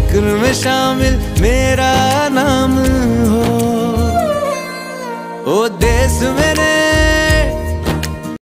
जिक्र में शामिल मेरा नाम हो। ओ देश मेरे